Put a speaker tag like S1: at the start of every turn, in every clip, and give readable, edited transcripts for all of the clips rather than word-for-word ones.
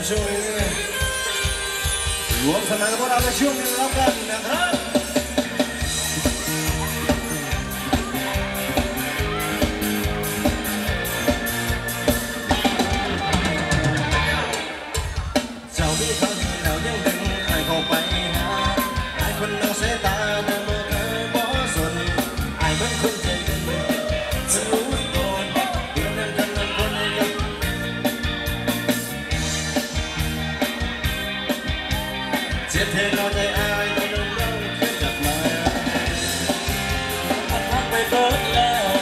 S1: ช่วงนี้รวมสนานกับพวกเราในช่วงนี้แล้วกันนะครับเจ้าพี่เขาแล้วยังดึงให้เข้าไปหาไอ้คนนอกสายตาแต่เมื่อเคยบ่สนไอ้เหมือนคนใจดีจะรู้ตัวเดือนนั้นกันนั้นคนให้กันเจ็บเทเราใจอายตอนนั้นเราเพียงกลับมาพักไปเบิดแล้ว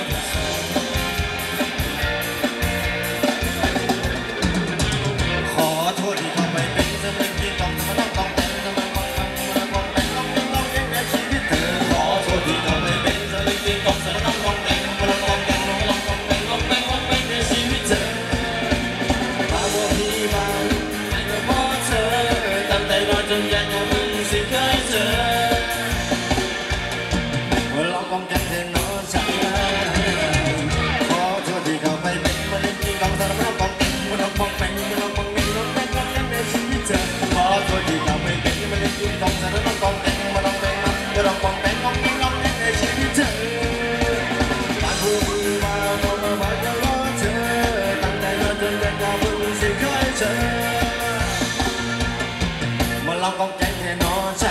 S1: ขอโทษที่เข้าไปเป็นเสมือนที่ต้องมาต้องแต่งทำไมต้องแต่งต้องเลี้ยงในชีวิตเธอขอโทษที่เข้าไปเป็นเสมือนที่ต้องแต่งต้องแต่งในชีวิตเธอมาบ่พี่มาให้ก็พอเธอตั้งแต่นอนจนยันยังมึงสิเคยเจอลองกองกันเธอน้องชายขอโทษที่เข้าไปเป็นมันที่ต้องสารพัดต้องแต่งมันต้องแต่งในชีวิตเธอขอโทษที่เข้าไปเป็นมันที่ต้องสารพัดต้องแต่งมันต้องแต่งในชีวิตเธอบ้านผู้มีมาจะรอเธอตั้งแต่นอนจนยันยังมึงสิเคยเจอมาลองกองแกงให้น้องใจ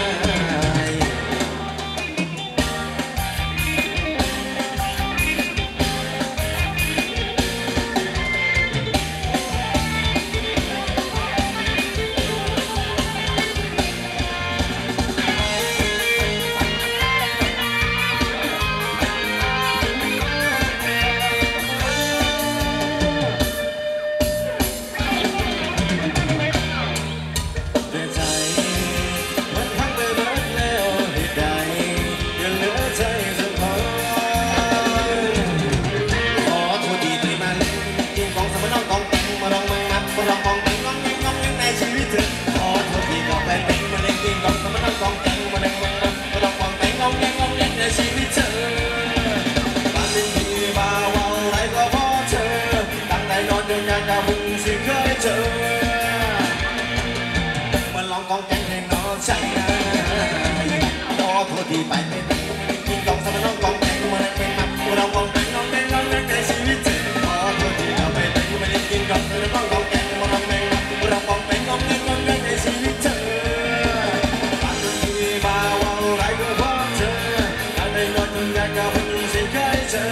S1: มันลองกองแกงให้น้องใจขอโทษที่ไปไม่เป็นกินกองสมน้องกองแกงมันเป็นมักเรากองแกงน้องแกงในชีวิตเธอขอโทษที่เราไปเป็นไม่ได้กินกองสมน้องกองแกงมันเป็นมักเรากองแกงในชีวิตเธอบ้านที่บ้าวอะไรก็เพราะเธอตั้งแต่นอนจนยันก็เพิ่งสิเคยเจอ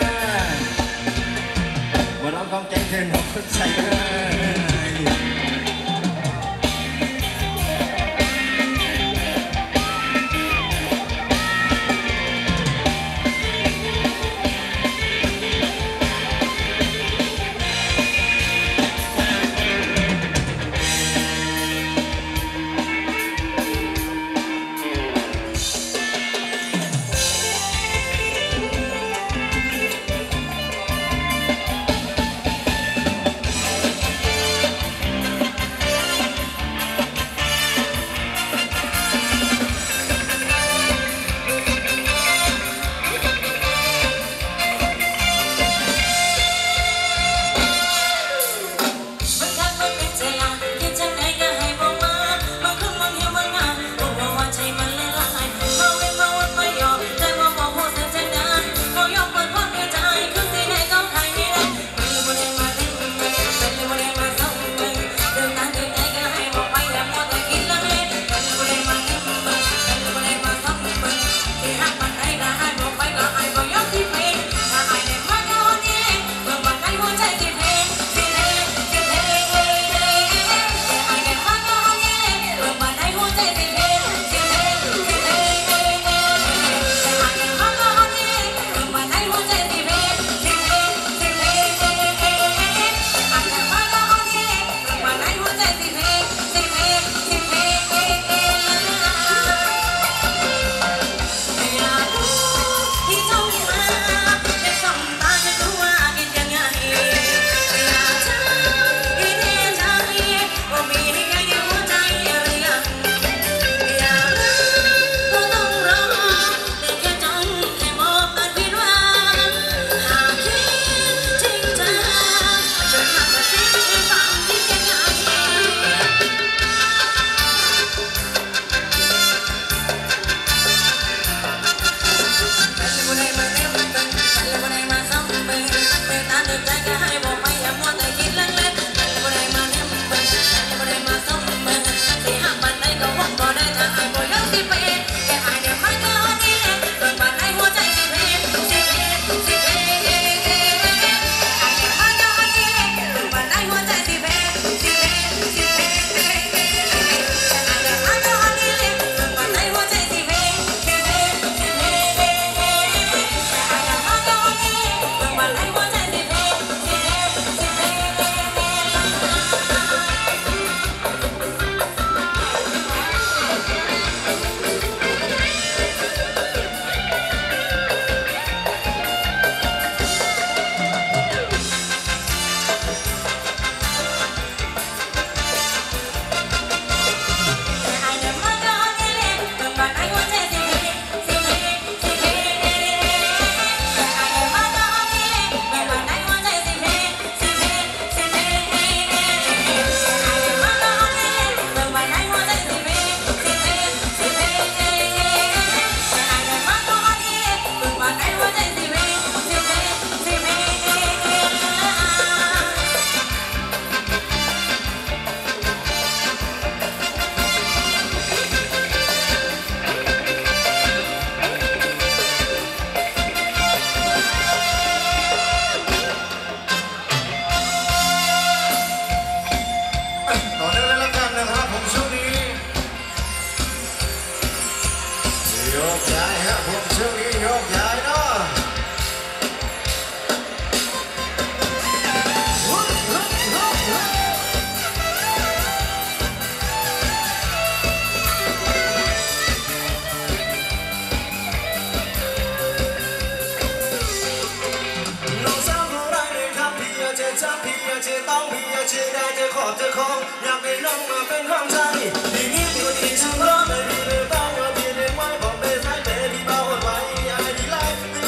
S1: มันลองกองแกงให้น้องใจชายหักหัว